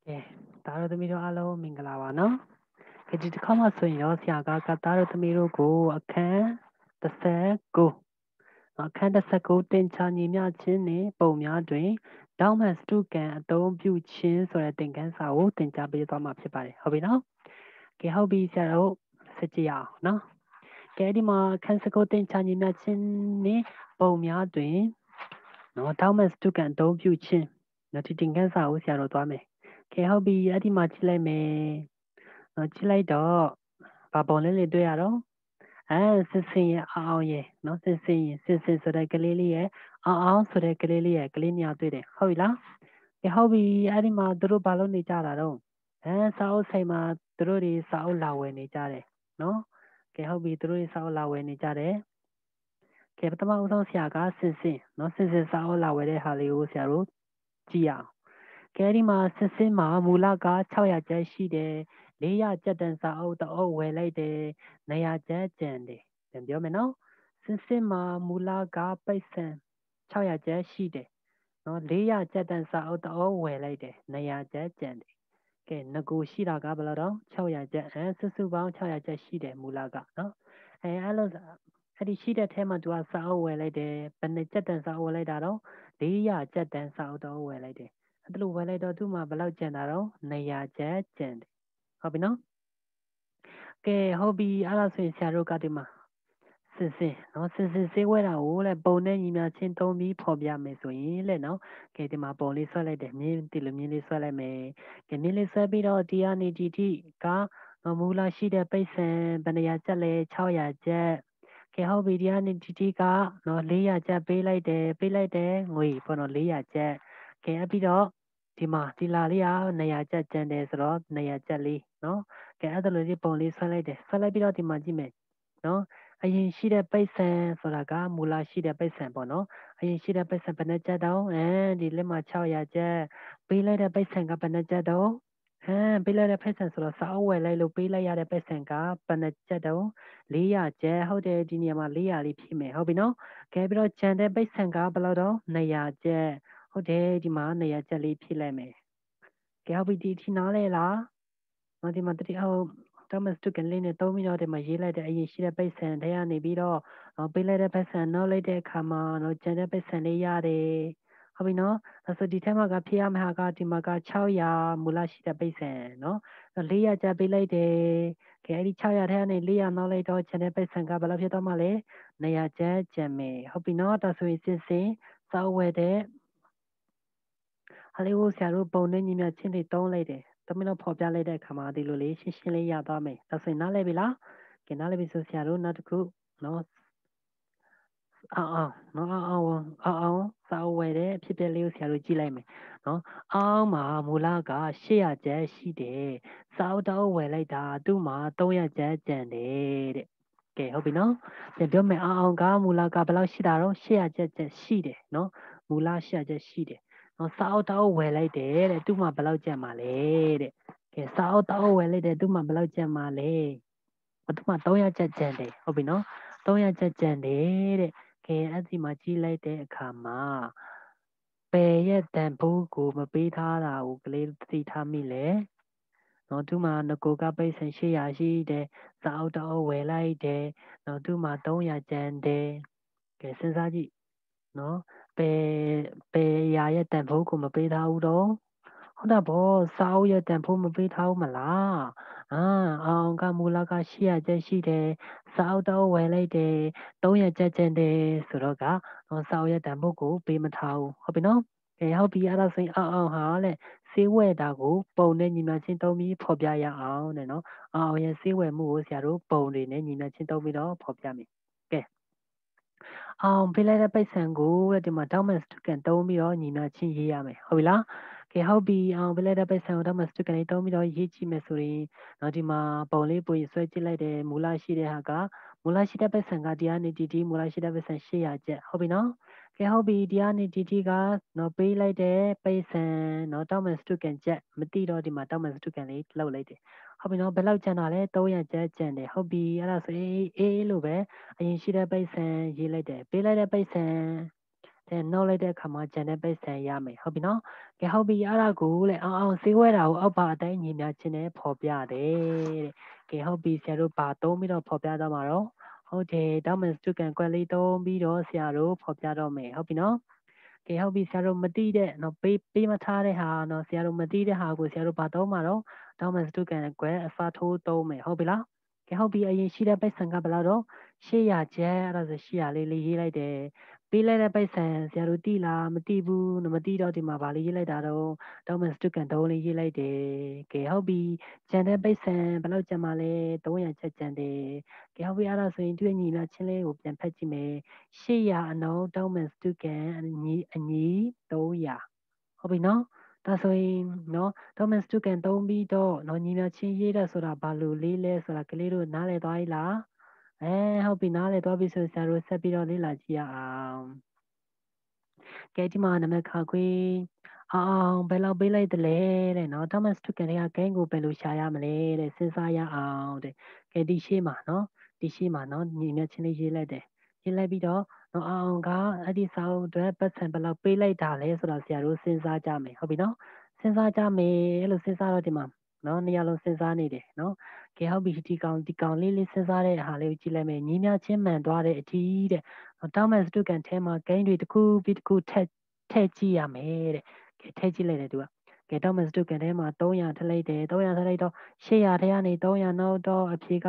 သားတို့သမီးတို့အားလုံးမင်္ဂလာပါနော်။ဒီတစ်ခါမှဆိုရင်တော့ဆရာကသားတို့သမီးတို့ကိုအခန်း39အခန်း39တင်ချာညီမျှခြင်းနှင့်ပုံများတွင်တောင်းမှန်စတုကံအသုံးပြုခြင်းဆိုတဲ့သင်ခန်းစာကိုသင်ကြားပေးသွားမှာဖြစ်ပါတယ်။ဟုတ်ပြီနော်။ကဲဟုတ်ပြီဆရာတို့ဆက်ကြည့်ရအောင်နော်။ကဲဒီမှာအခန်း19တင်ချာညီမျှခြင်းနှင့်ပုံများတွင်နော်တောင်းမှန်စတုကံအသုံးပြုခြင်းနော်ဒီသင်ခန်းစာကိုဆရာတို့သွားမယ်။ကဲဟုတ်ပြီအဲ့ဒီမှာကြည့်လိုက်မယ်။ကြည့်လိုက်တော့ဘာပုံလဲတွေ့ရတော့စင်စင်ရဲ့အောင်ရဲ့နော်စင်စင်ဆိုတဲ့ကလေးလေးရဲ့အောင်ဆိုတဲ့ကလေးလေးရဲ့ကလေးများတွေ့တယ်ဟုတ်ပြီလားကဲဟုတ်ပြီအဲ့ဒီမှာသူတို့ဘာလုပ်နေကြတာတော့စာအုပ်ဆိုင်မှာသူတို့တွေစာအုပ်လာဝယ်နေကြတယ်နော်ကဲဟုတ်ပြီသူတို့တွေစာအုပ်လာဝယ်နေကြတယ်ကဲပထမဦးဆုံးဆရာကစင်စင်နော်စင်စင်စာအုပ်လာဝယ်တဲ့ဟာလေးကိုဆရာတို့ကြည့်ရအောင်ကဲဒီမှာစင်စင်မှာမူလက600ကျပ်ရှိတယ်400ကျပ်တန်စာအုပ်တအုပ်ဝယ်လိုက်တယ်200ကျပ်ကျန်တယ်ပြန်ပြောမယ်နော်စင်စစ်မှာမူလကပိတ်ဆန်600ကျပ်ရှိတယ်နော်400ကျပ်တန်စာအုပ်တအုပ်ဝယ်လိုက်တယ်200ကျပ်ကျန်တယ်ကဲငကိုရှိတာကဘယ်လောက်တော့600ကျပ်စုစုပေါင်း600ကျပ်ရှိတယ်မူလကနော်အဲ့လိုအဲ့ဒီရှိတဲ့ထဲမှာသူကစာအုပ်ဝယ်လိုက်တယ်ဘယ်နှစ်ကျပ်တန်စာအုပ်ဝယ်လိုက်တာတော့400ကျပ်တန်စာအုပ်တအုပ်ဝယ်လိုက်တယ်အဲ့လိုဝယ်လိုက်တော့သူ့မှာဘယ်လောက်ကျန်တာတော့200ကျပ်ကျန်တယ်ဟုတ်ပြီနော်ကဲဟုတ်ပြီအဲ့ဒါဆိုရင်ဆရာတို့ကဒီမှာစင်စင်နော်စင်စင်စေးဝဲတာကိုလေပုံနဲ့ညီမျှချင်းသုံးပြီးဖော်ပြမယ်ဆိုရင်လေနော်ကဲဒီမှာပုံလေးဆွဲလိုက်တယ်မြင်းဒီလိုမြင်းလေးဆွဲလိုက်မယ်ကဲမြင်းလေးဆွဲပြီးတော့ဒီကနေဒီထိကမူလာရှိတဲ့ပိတ်ဆန်ဘယ်နေရာကျက်လဲ600ကျက်ကဲဟုတ်ပြီဒီကနေဒီထိကနော်400ကျက်ပေးလိုက်တယ်ငွေပေါ့နော်400ကျက်ကဲပြီးတော့ဒီမှာဒီလာလေးက200ကျက်ကျန်တယ်ဆိုတော့200ကျက်လေးနော်ကဲအဲ့ဒါလိုလေးပုံလေးဆွဲလိုက်တယ်ဆွဲလိုက်ပြီးတော့ဒီမှာကြည့်မယ်နော်အရင်ရှိတဲ့ပိတ်ဆန်ဆိုတာကမူလရှိတဲ့ပိတ်ဆန်ပေါ့နော်အရင်ရှိတဲ့ပိတ်ဆန်ဘယ်နှကျက်တော့ဒီလက်မှာ600ကျက်ပေးလိုက်တဲ့ပိတ်ဆန်ကဘယ်နှကျက်တော့ပေးလိုက်တဲ့ပိတ်ဆန်ဆိုတော့စာအုပ်ဝယ်လိုက်လို့ပေးလိုက်ရတဲ့ပိတ်ဆန်ကဘယ်နှကျက်တော့400ကျက်ဟုတ်တယ်ဒီနေရာမှာ400လေးဖြည့်မယ်ဟုတ်ပြီနော်ကဲပြီးတော့ကျန်တဲ့ပိတ်ဆန်ကဘယ်လောက်တော့200ကျက်ဟုတ်တယ်ဒီမှာ200ကျက်လေးဖြည့်လိုက်မယ်ကဲဟုတ်ပြီဒီနားလဲလားဒီမှာတတိဟုတ်Thomas တုကန်လေးနဲ့သုံးပြီးတော့ဒီမှာရေးလိုက်တဲ့အရင်ရှိတဲ့ပိတ်ဆန်ထဲကနေပြီးတော့ပေးလိုက်တဲ့ပိတ်ဆန်နှုတ်လိုက်တဲ့အခါမှာကျန်တဲ့ပိတ်ဆန်လေးရတယ်ဟုတ်ပြီနော်အဲ့ဆိုဒီထဲမှာကဖြည့်ရမယ့်ဟာကဒီမှာက600မူလရှိတဲ့ပိတ်ဆန်နော်400ကျပေးလိုက်တယ်ကဲအဲ့ဒီ600ထဲကနေ400နှုတ်လိုက်တော့ကျန်တဲ့ပိတ်ဆန်ကဘယ်လောက်ဖြစ်သွားမှာလဲ200ကျပ်ကျန်မယ်ဟုတ်ပြီနော်ဒါဆိုရင်စင်စာအုပ်ဝယ်တဲ့ဟာလေးကိုဆရာတို့ပုံနဲ့ညီမျှချင်းတွေသုံးလိုက်တယ်သမီးတို့ဖော်ပြလိုက်တဲ့အခါမှာဒီလိုလေးရှင်းရှင်းလေးရသွားမယ်ဒါဆိုရင်နားလည်ပြီလားကဲနားလည်ပြီဆိုဆရာတို့နောက်တစ်ခုနော်အောင်စာအုပ်ဝယ်တဲ့အဖြစ်အပျက်လေးကိုဆရာတို့ကြည့်လိုက်မယ်နော်အောင်မှာမူလက800ကျပ်ရှိတယ်စာအုပ်တအုပ်ဝယ်လိုက်တာသူ့မှာ300ကျပ်ကျန်တယ်တဲ့ကဲဟုတ်ပြီနော်ပြန်ပြောမယ်အောင်ကမူလကဘယ်လောက်ရှိတာတော့800ကျပ်ရှိတယ်နော်မူလ800ကျပ်ရှိတယ်နော်စာအုပ်တအုပ်ဝယ်လိုက်တယ်တဲ့သူ့မှာဘယ်လောက်ကျန်မှာလဲတဲ့ကဲစာအုပ်တအုပ်ဝယ်လိုက်တယ်သူ့မှာဘယ်လောက်ကျန်မှာလဲသူ့မှာ300ကျပ်ကျန်တယ်ဟုတ်ပြီနော်300ကျပ်ကျန်တယ်တဲ့ကဲအဲ့ဒီမှာကြည့်လိုက်တဲ့အခါမှာပယ်ရဲ့တန်ဖိုးကိုမပေးထားတာကိုကလေးသိထားမိလဲနော်သူ့မှာငကိုကပိတ်ဆန်800ရှိတယ်စာအုပ်တအုပ်ဝယ်လိုက်တယ်နော်သူ့မှာ300ကျန်တယ်ကဲစဉ်းစားကြည့်နော်ပယ်ရာရဲ့တန်ဖိုးကိုမပေးထားဘူးတော့ဟုတ်တာဗောစာအုပ်ရဲ့တန်ဖိုးမပေးထားဘူးမလားအောင်ကမူလက800ကျပ်ရှိတယ်စာအုပ်တအုပ်ဝယ်လိုက်တယ်300ကျပ်ကျန်တယ်ဆိုတော့ကစာအုပ်ရဲ့တန်ဖိုးကိုပေးမထားဘူးဟုတ်ပြီနော်ကဲဟုတ်ပြီအဲ့ဒါဆိုရင်အောင်ဟာလေစေးဝယ်တာကိုပုံနဲ့ညီမချင်းသုံးပြီးဖော်ပြရအောင်တဲ့နော်အောင်ရဲ့စေးဝယ်မှုကိုဆရာတို့ပုံတွေနဲ့ညီမချင်းသုံးပြီးတော့ဖော်ပြမယ်ကဲအောင်ပေးလိုက်တဲ့ပိတ်ဆံကိုဒီမှာ Thomas ကန်သုံးပြီးတော့ညီမချင်းရေးရမယ်ဟုတ်ပြီလားကဲဟုတ်ပြီအောင်ပေးလိုက်တဲ့ပိတ်ဆံကို Thomas ကန်လေးသုံးပြီးတော့ရေးကြည့်မယ်ဆိုရင်နော်ဒီမှာပုံလေးပုံဆွဲကြည့်လိုက်တယ်မူလရှိတဲ့ဟာကမူလရှိတဲ့ပိတ်ဆံကတရားနေတီမူလရှိတဲ့ပိတ်ဆံ800ကျပ်ဟုတ်ပြီနော်ကဲဟုတ်ပြီတရားနေတီကနော်ပေးလိုက်တဲ့ပိတ်ဆံနော် Thomas ကန်ကျပ်မသိတော့ဒီမှာ Thomas ကန်လေးလောက်လိုက်တယ်ဟုတ်ပြီနော်ဘယ်လောက်ကျန်တာလဲ300ကျပ်ကျန်တယ်ဟုတ်ပြီအဲ့ဒါဆိုအေးလို့ပဲအရင်ရှိတဲ့ပိတ်ဆံရေးလိုက်တယ်ပေးလိုက်တဲ့ပိတ်ဆံတဲ့နှုတ်လိုက်တဲ့အခါမှာဂျန်တဲ့ပိတ်ဆန်ရမယ်ဟုတ်ပြီနော်ကဲဟုတ်ပြီအဲ့ဒါကိုလေအောင်စေးဝဲတာကိုအောက်ပါအတိုင်းညီများချင်းနဲ့ဖော်ပြတယ်တဲ့ကဲဟုတ်ပြီဆရာတို့ဘာသုံးပြီးတော့ဖော်ပြတော့မှာတော့ဟုတ်တယ်တောင်းမယ်စတုကန်ကွက်လေးသုံးပြီးတော့ဆရာတို့ဖော်ပြတော့မယ်ဟုတ်ပြီနော်ကဲဟုတ်ပြီဆရာတို့မတိတဲ့နော်ပေးမထားတဲ့ဟာနော်ဆရာတို့မတိတဲ့ဟာကိုဆရာတို့ဘာသုံးမှာတော့တောင်းမယ်စတုကန်ကွက်အစားထိုးသုံးမယ်ဟုတ်ပြီလားကဲဟုတ်ပြီအရင်ရှိတဲ့ပိတ်ဆန်ကဘယ်လောက်တော့800ကျပ်အဲ့ဒါဆို800လေးရေးလိုက်တယ်ပေးလိုက်တဲ့ပိတ်ဆန်ဆရာတို့တိလားမတိဘူးမတိတော့ဒီမှာဗာလေးရေးလိုက်တာတော့တောင်းမယ်စတုကန်3လေးရေးလိုက်တယ်ကဲဟုတ်ပြီကျန်တဲ့ပိတ်ဆန်ဘယ်လောက်ကျန်မှာလဲ300ကျပ်ကျန်တယ်ကဲဟုတ်ပြီအဲ့ဒါဆိုရင်သူ့ညီမချင်းလေးကိုပြန်ဖက်ကြည့်မယ်800အနောက်တောင်းမယ်စတုကန်အညီ300ဟုတ်ပြီနော်ဒါဆိုရင်နော်တောင်းမယ်စတုကန်3ပြီးတော့နော်ညီမချင်းရေးတဲ့ဆိုတာဘာလို့လေးလဲဆိုတာကလေးတို့နားလည်သွားပြီလားဟုတ်ပြီနားလည်သွားပြီဆိုဆရာတို့ဆက်ပြီးတော့လေ့လာကြည့်ရအောင်ကဲဒီမှာနံပါတ်ခါခွေးအောင်ဘယ်လောက်ပေးလိုက်တလဲတဲ့နော် Thomas Tuchel ကဂိမ်းကိုဘယ်လိုရှာရမလဲတဲ့စဉ်းစားရအောင်တဲ့ကဲဒီရှေ့မှာနော်ဒီရှေ့မှာနော်ညီမျက်ချင်းလေးရေးလိုက်တယ်ရေးလိုက်ပြီးတော့နော်အောင်ကအဲ့ဒီစာအုပ်အတွက်ပတ်စံဘယ်လောက်ပေးလိုက်တာလဲဆိုတော့ဆရာတို့စဉ်းစားကြမယ်ဟုတ်ပြီနော်စဉ်းစားကြမယ်အဲ့လိုစဉ်းစားတော့ဒီမှာနော်နေရာလုံးစဉ်းစားနေတယ်နော်ကဲဟုတ်ပြီဒီကောင်လေးစဉ်းစားတဲ့ဟာလေးကိုကြည့်လိုက်မယ်ညီမျှချင်းမှန်သွားတဲ့အထိတဲ့တောင်းမဲ့စတုကန်ထဲမှာဂိမ်းတွေတစ်ခုပြီးတစ်ခုထည့်ကြည့်ရမယ်တဲ့ကဲထည့်ကြည့်လိုက်တယ်သူကကဲတောင်းမဲ့စတုကန်ထဲမှာ300ထည့်လိုက်တယ်300ထည့်လိုက်တော့800ထဲကနေ300နောက်တော့အဖြေက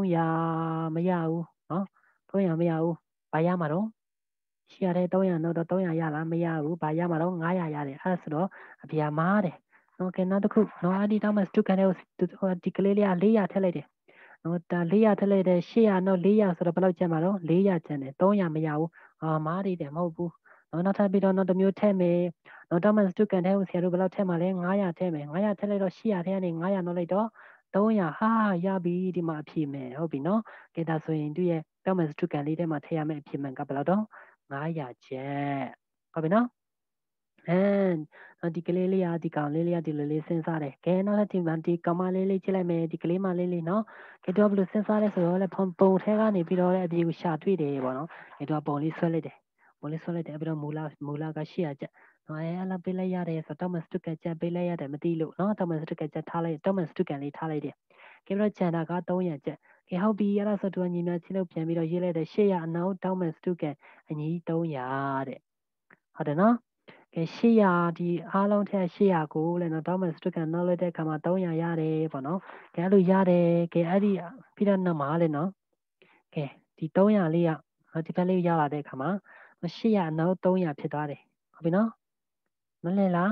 300မရဘူးနော်300မရဘူးဘာရမှာတော့800ထဲ300နောက်တော့300ရလားမရဘူးဘာရမှာတော့900ရတယ်အဲ့ဒါဆိုတော့အဖြေမားတယ်နော်ကဲနောက်တစ်ခုနော်အဲ့ဒီတောင်းမဲ့စတုကန်ထဲကိုဒီကလေးလေးက400ထည့်လိုက်တယ်နော်ဒါ400ထည့်လိုက်တယ်800နောက်400ဆိုတော့ဘယ်လောက်ကျန်မှာတော့400ကျန်တယ်300မရဘူးမားတယ်မဟုတ်ဘူးနော်နောက်ထပ်ပြီးတော့နောက်တစ်မျိုးထည့်မယ်နော်တောင်းမဲ့စတုကန်ထဲကိုဆရာတို့ဘယ်လောက်ထည့်မှာလဲ900ထည့်မယ်900ထည့်လိုက်တော့800ထဲကနေ900နောက်လိုက်တော့300ဟာရပြီဒီမှာအဖြေမယ်ဟုတ်ပြီနော်ကဲဒါဆိုရင်သူ့ရဲ့တောင်းမဲ့စတုကန်လေးထဲမှာထည့်ရမယ့်အဖြေမှန်ကဘယ်လောက်တော့900ကျပ်ဟုတ်ပြီနော်ဒီကလေးလေးကဒီကောင်လေးလေးကဒီလိုလေးစဉ်းစားတယ်ကဲနောက်တစ်ချိန်မှာဒီကောင်မလေးလေးကြည့်လိုက်မယ်ဒီကလေးမလေးလေးနော်ကဲတော့ဘယ်လိုစဉ်းစားလဲဆိုတော့လေပုံထဲကနေပြီးတော့လည်းအပြေကိုရှာတွေ့တယ်ပေါ့နော်ကဲတော့ပုံလေးဆွဲလိုက်တယ်ပြီးတော့မူလာက800ကျပ်နော်အဲ့လောက်ပေးလိုက်ရတယ်ဆိုတော့ Thomas Tuchel ကျပ်ပေးလိုက်ရတယ်မသိလို့နော် Thomas Tuchel ကျပ်ထားလိုက် Thomas Tuchel လေးထားလိုက်တယ်ကဲပြီးတော့ကျန်တာက300ကျပ်ကဲဟုတ်ပြီအဲ့ဒါဆိုသူကညီမချင်းလို့ပြန်ပြီးတော့ရေးလိုက်တယ်800အနောက် Thomas Tuchel အညီ300တဲ့ဟုတ်တယ်နော်ကဲ800ဒီအားလုံးထက်800ကိုလည်းနော် Thomas Tuchel နောက်လိုက်တဲ့အခါမှာ300ရတယ်ပေါ့နော်ကဲအဲ့လိုရတယ်ကဲအဲ့ဒီပြီးတော့နောက်မှာလေနော်ကဲဒီ300လေးကဒီဘက်လေးရောက်လာတဲ့အခါမှာ800အနောက်300ဖြစ်သွားတယ်ဟုတ်ပြီနော်မလဲလား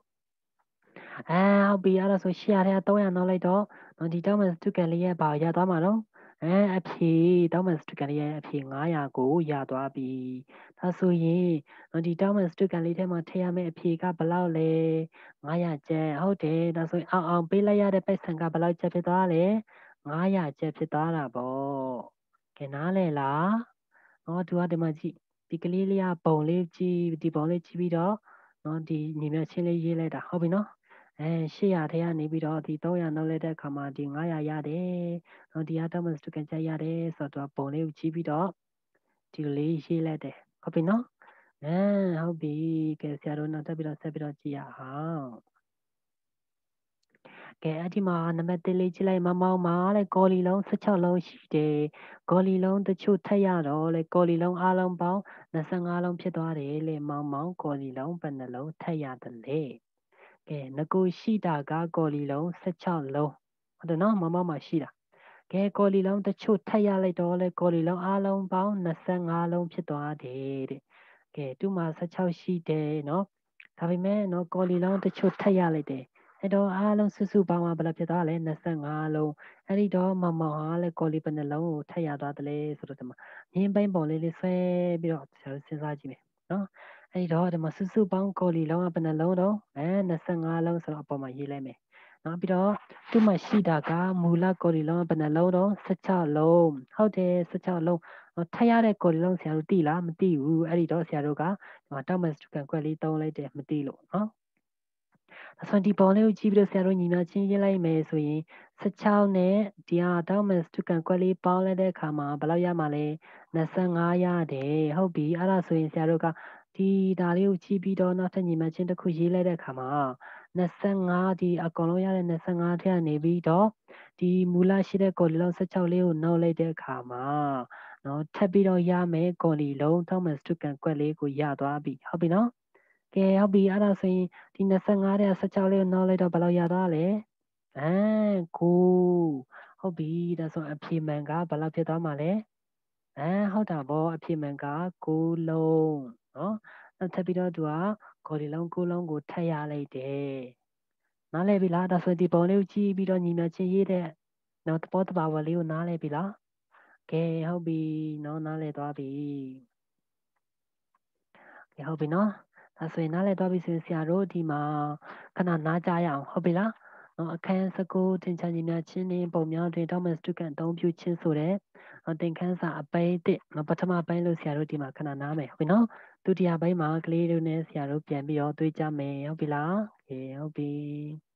ဟုတ်ပြီအဲ့ဒါဆို800ထဲက300နောက်လိုက်တော့ဒီ Thomas Tuchel လေးရဲ့ဘာရသွားမှာတော့အဖြေ Thomas Tuchel လေးရဲ့အဖြေ900ကိုရသွားပြီဒါဆိုရင်ဒီ Thomas Tuchel လေးထဲမှာထည့်ရမယ့်အဖြေကဘယ်လောက်လဲ900ကျပ်ဟုတ်တယ်ဒါဆိုရင်အောင်ပေးလိုက်ရတဲ့ပိုက်ဆံကဘယ်လောက်ကျပ်ဖြစ်သွားလဲ900ကျပ်ဖြစ်သွားတာပေါ့ကဲနားလဲလားသူကဒီမှာကြည့်ဒီကလေးလေးကပုံလေးကြည့်ဒီပုံလေးကြည့်ပြီးတော့ဒီညီမချင်းလေးရေးလိုက်တာဟုတ်ပြီနော်800ထဲကနေပြီးတော့ဒီ300နောက်လိုက်တဲ့အခါမှာဒီ900ရတယ်ဒီအ Thomas Tuchel ကျရတယ်ဆိုတော့ပုံလေးကိုကြည့်ပြီးတော့ဒီလေးရေးလိုက်တယ်ဟုတ်ပြီနော်ဟုတ်ပြီကဲဆရာတို့နောက်တက်ပြီးတော့ဆက်ပြီးတော့ကြည့်ရအောင်ကဲအဲ့ဒီမှာနံပါတ်1လေးကြည့်လိုက်မောင်မာတဲ့ကော်လီလုံး16လုံးရှိတယ်ကော်လီလုံးတချို့ထက်ရတော့လေကော်လီလုံးအားလုံးပေါင်း25လုံးဖြစ်သွားတယ်လေမောင်ကော်လီလုံးဘယ်နှလုံးထက်ရတယ်လဲကဲငကိုရှိတာကကော်လီလုံး16လုံးဟုတ်တယ်နော်မောင်မှာရှိတာကဲကော်လီလုံးတချို့ထက်ရလိုက်တော့လေကော်လီလုံးအားလုံးပေါင်း25လုံးဖြစ်သွားတယ်တဲ့ကဲသူ့မှာ16ရှိတယ်နော်ဒါပေမဲ့နော်ကော်လီလုံးတချို့ထက်ရလိုက်တယ်အဲ့တော့အားလုံးစုစုပေါင်းကဘယ်လောက်ဖြစ်သွားလဲ25လုံးအဲ့ဒီတော့မောင်ဟာလည်းကော်လီဘယ်နှလုံးကိုထက်ရသွားတယ်လဲဆိုတော့ဒီမှာငင်းပိုင်းပုံလေးဆွဲပြီးတော့ဆရာတို့စဉ်းစားကြည့်မယ်နော်အဲ့တော့ဒီမှာစုစုပေါင်းကော်လီလုံးကဘယ်နှလုံးတော့25လုံးဆိုတော့အပေါ်မှာရေးလိုက်မယ်နောက်ပြီးတော့သူ့မှာရှိတာကမူလကော်လီလုံးကဘယ်နှလုံးတော့16လုံးဟုတ်တယ်16လုံးထက်ရတဲ့ကော်လီလုံးဆရာတို့သိလားမသိဘူးအဲ့ဒီတော့ဆရာတို့ကတောက်မက်စတူကန်ကွက်လေးသုံးလိုက်တယ်မသိလို့နော်ဆိုဒီပုံလေးကိုကြည့်ပြီးတော့ဆရာတို့ညီမချင်းရေးလိုက်မယ်ဆိုရင်16နဲ့ဒီဟာတောက်မက်စတူကန်ကွက်လေးပေါင်းလိုက်တဲ့အခါမှာဘယ်လောက်ရမှာလဲ25ရတယ်ဟုတ်ပြီအဲ့ဒါဆိုရင်ဆရာတို့ကဒီဒါလေးကိုကြည့်ပြီးတော့နောက်ထပ်ညီမချင်းတစ်ခုရေးလိုက်တဲ့အခါမှာ25ဒီအကုန်လုံးရတဲ့25ထက်ကနေပြီးတော့ဒီမူလရှိတဲ့ကော်လီလုံး16လေးကိုနှုတ်လိုက်တဲ့အခါမှာနော်ထပ်ပြီးတော့ရမယ်ကော်လီလုံး Thomas တုကန်ကွက်လေးကိုရသွားပြီဟုတ်ပြီနော်ကဲဟုတ်ပြီအဲ့ဒါဆိုရင်ဒီ25တဲ့16လေးကိုနှုတ်လိုက်တော့ဘယ်လောက်ရသွားလဲ9ဟုတ်ပြီဒါဆိုအဖြေမှန်ကဘယ်လောက်ဖြစ်သွားမှာလဲဟုတ်တာပေါ့အဖြေမှန်က9လုံးနော်နောက်ထပ်ပြီးတော့သူကကော်လီလုံး9လုံးကိုထပ်ရလိုက်တယ်နားလည်ပြီလားဒါဆိုဒီပုံလေးကိုကြည့်ပြီးတော့ညီမချင်းရေးတဲ့နော်သဘောတဘာဝလေးကိုနားလည်ပြီလားကဲဟုတ်ပြီနော်နားလည်သွားပြီကဲဟုတ်ပြီနော်ဒါဆိုရင်နားလည်သွားပြီဆိုရင်ဆရာတို့ဒီမှာခဏနားကြရအောင်ဟုတ်ပြီလားနော်အခန်း19သင်္ချာညီမချင်းနေပုံများတွင် Thomas တုကန်အသုံးပြုခြင်းဆိုတဲ့သင်ခန်းစာအပိုင်း1ပထမပိုင်းလို့ဆရာတို့ဒီမှာခဏနားမယ်ဟုတ်ပြီနော်ဒုတိယပိုင်းမှာကလေးတို့နဲ့ဆရာတို့ပြန်ပြီးတော့တွေးကြမယ်ဟုတ်ပြီလားကဲဟုတ်ပြီ